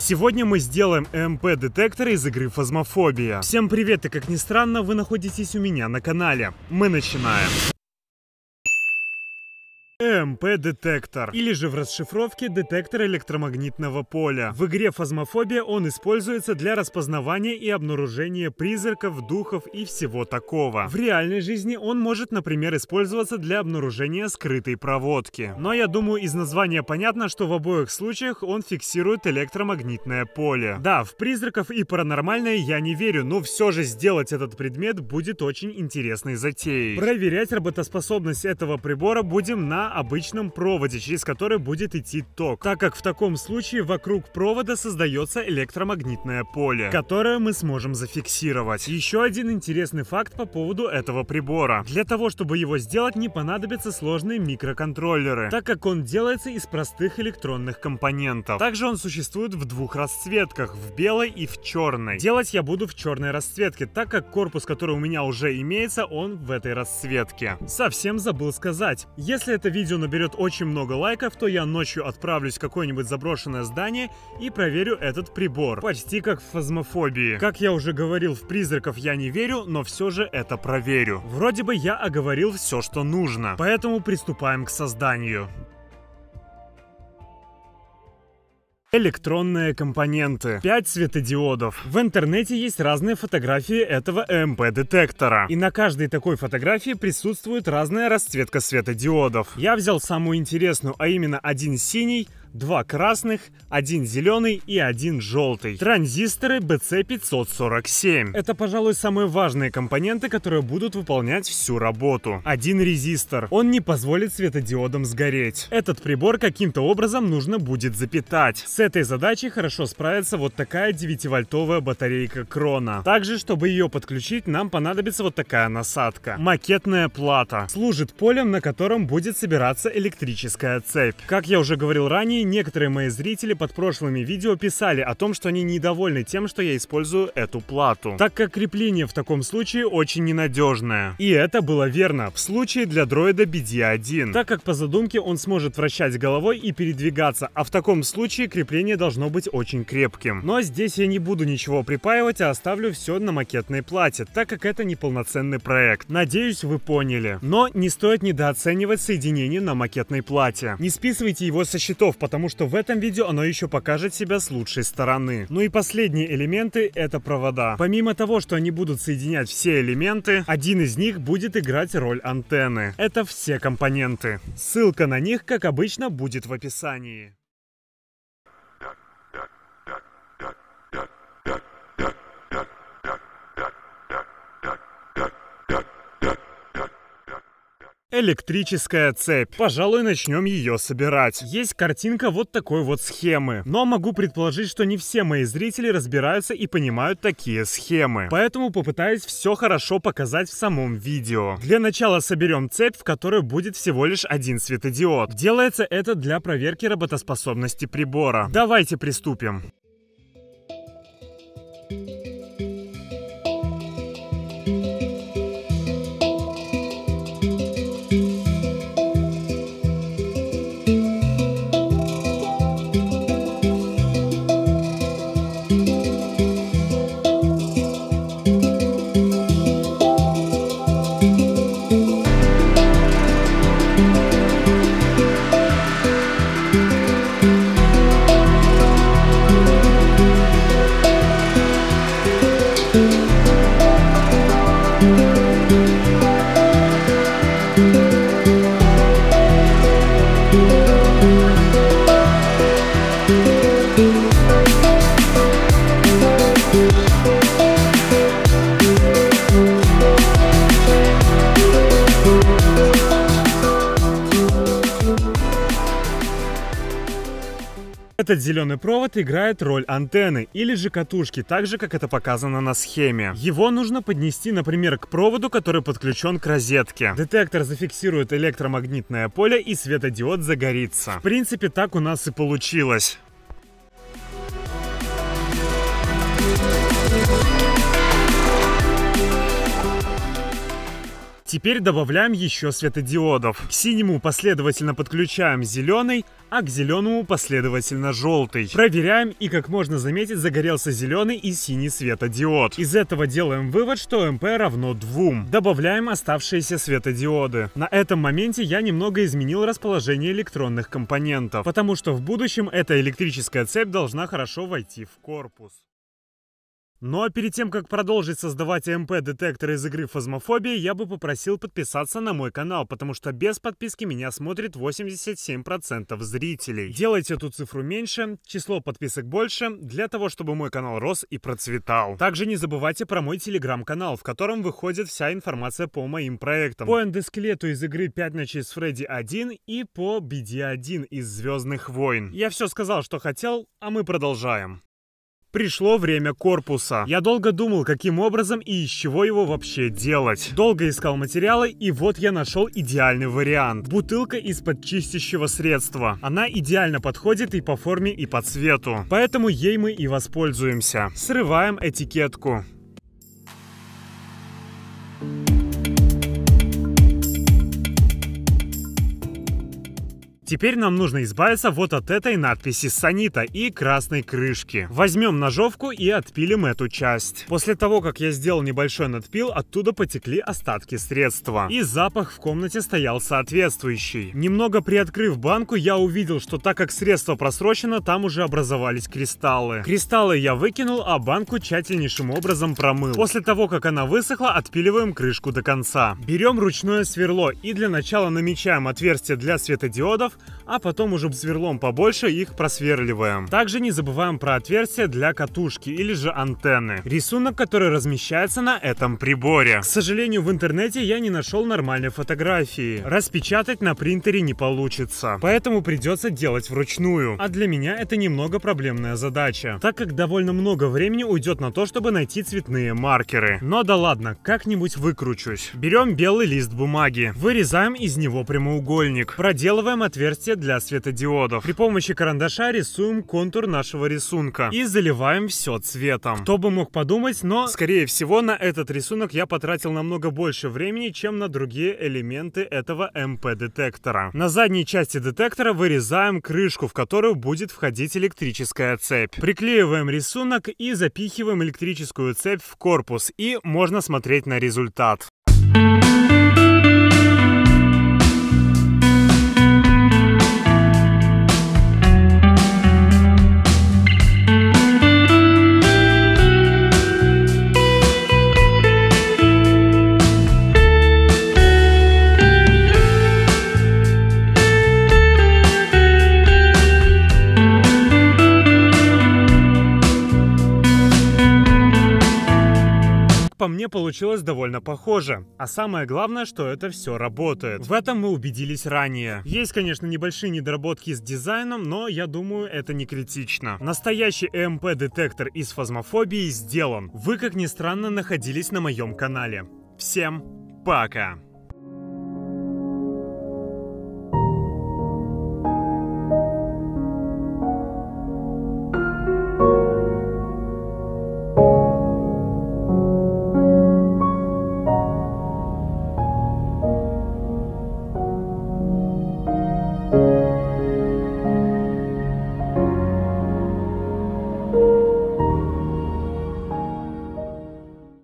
Сегодня мы сделаем ЭМП-детектор из игры Phasmophobia. Всем привет, и как ни странно, вы находитесь у меня на канале. Мы начинаем. ЭМП-детектор, или же в расшифровке детектор электромагнитного поля. В игре Phasmophobia он используется для распознавания и обнаружения призраков, духов и всего такого. В реальной жизни он может, например, использоваться для обнаружения скрытой проводки. Но я думаю, из названия понятно, что в обоих случаях он фиксирует электромагнитное поле. Да, в призраков и паранормальное я не верю, но все же сделать этот предмет будет очень интересной затеей. Проверять работоспособность этого прибора будем на обычном проводе, через который будет идти ток, так как в таком случае вокруг провода создается электромагнитное поле, которое мы сможем зафиксировать. Еще один интересный факт по поводу этого прибора. Для того, чтобы его сделать, не понадобятся сложные микроконтроллеры, так как он делается из простых электронных компонентов. Также он существует в двух расцветках, в белой и в черной. Делать я буду в черной расцветке, так как корпус, который у меня уже имеется, он в этой расцветке. Совсем забыл сказать, если это видео наберет очень много лайков, то я ночью отправлюсь в какое-нибудь заброшенное здание и проверю этот прибор. Почти как в Phasmophobia. Как я уже говорил, в призраков я не верю, но все же это проверю. Вроде бы я оговорил все, что нужно. Поэтому приступаем к созданию. Электронные компоненты. 5 светодиодов. В интернете есть разные фотографии этого ЭМП-детектора. И на каждой такой фотографии присутствует разная расцветка светодиодов. Я взял самую интересную, а именно один синий, 2 красных, 1 зеленый и 1 желтый. Транзисторы BC547. Это, пожалуй, самые важные компоненты, которые будут выполнять всю работу. Один резистор. Он не позволит светодиодам сгореть. Этот прибор каким-то образом нужно будет запитать. С этой задачей хорошо справится вот такая 9-вольтовая батарейка Крона. Также, чтобы ее подключить, нам понадобится вот такая насадка. Макетная плата. Служит полем, на котором будет собираться электрическая цепь. Как я уже говорил ранее, некоторые мои зрители под прошлыми видео писали о том, что они недовольны тем, что я использую эту плату, так как крепление в таком случае очень ненадежное. И это было верно в случае для дроида BD-1, так как по задумке он сможет вращать головой и передвигаться, а в таком случае крепление должно быть очень крепким. Но здесь я не буду ничего припаивать, а оставлю все на макетной плате, так как это неполноценный проект. Надеюсь, вы поняли. Но не стоит недооценивать соединение на макетной плате. Не списывайте его со счетов, потому что в этом видео оно еще покажет себя с лучшей стороны. Ну и последние элементы — это провода. Помимо того, что они будут соединять все элементы, один из них будет играть роль антенны. Это все компоненты. Ссылка на них, как обычно, будет в описании. Электрическая цепь. Пожалуй, начнем ее собирать. Есть картинка вот такой вот схемы. Но могу предположить, что не все мои зрители разбираются и понимают такие схемы. Поэтому попытаюсь все хорошо показать в самом видео. Для начала соберем цепь, в которой будет всего лишь один светодиод. Делается это для проверки работоспособности прибора. Давайте приступим. Этот зеленый провод играет роль антенны или же катушки, так же, как это показано на схеме. Его нужно поднести, например, к проводу, который подключен к розетке. Детектор зафиксирует электромагнитное поле и светодиод загорится. В принципе, так у нас и получилось. Теперь добавляем еще светодиодов. К синему последовательно подключаем зеленый, а к зеленому последовательно желтый. Проверяем, и как можно заметить, загорелся зеленый и синий светодиод. Из этого делаем вывод, что МП равно 2. Добавляем оставшиеся светодиоды. На этом моменте я немного изменил расположение электронных компонентов, потому что в будущем эта электрическая цепь должна хорошо войти в корпус. Ну а перед тем, как продолжить создавать ЭМП-детектор из игры Phasmophobia, я бы попросил подписаться на мой канал, потому что без подписки меня смотрит 87% зрителей. Делайте эту цифру меньше, число подписок больше, для того, чтобы мой канал рос и процветал. Также не забывайте про мой телеграм-канал, в котором выходит вся информация по моим проектам. По эндоскелету из игры 5 ночей с Фредди 1 и по BD1 из Звездных войн. Я все сказал, что хотел, а мы продолжаем. Пришло время корпуса. Я долго думал, каким образом и из чего его вообще делать. Долго искал материалы, и вот я нашел идеальный вариант. Бутылка из-под чистящего средства. Она идеально подходит и по форме, и по цвету. Поэтому ей мы и воспользуемся. Срываем этикетку. Теперь нам нужно избавиться вот от этой надписи «Санита» и красной крышки. Возьмем ножовку и отпилим эту часть. После того, как я сделал небольшой надпил, оттуда потекли остатки средства. И запах в комнате стоял соответствующий. Немного приоткрыв банку, я увидел, что так как средство просрочено, там уже образовались кристаллы. Кристаллы я выкинул, а банку тщательнейшим образом промыл. После того, как она высохла, отпиливаем крышку до конца. Берем ручное сверло и для начала намечаем отверстие для светодиодов, а потом уже сверлом побольше их просверливаем. Также не забываем про отверстие для катушки или же антенны. Рисунок, который размещается на этом приборе. К сожалению, в интернете я не нашел нормальной фотографии. Распечатать на принтере не получится, поэтому придется делать вручную. А для меня это немного проблемная задача, так как довольно много времени уйдет на то, чтобы найти цветные маркеры. Но да ладно, как-нибудь выкручусь. Берем белый лист бумаги, вырезаем из него прямоугольник, проделываем отверстие для светодиодов. При помощи карандаша рисуем контур нашего рисунка и заливаем все цветом. Кто бы мог подумать, но, скорее всего, на этот рисунок я потратил намного больше времени, чем на другие элементы этого МП-детектора. На задней части детектора вырезаем крышку, в которую будет входить электрическая цепь. Приклеиваем рисунок и запихиваем электрическую цепь в корпус, и можно смотреть на результат. По мне получилось довольно похоже. А самое главное, что это все работает. В этом мы убедились ранее. Есть, конечно, небольшие недоработки с дизайном, но я думаю, это не критично. Настоящий ЭМП-детектор из Phasmophobia сделан. Вы, как ни странно, находились на моем канале. Всем пока!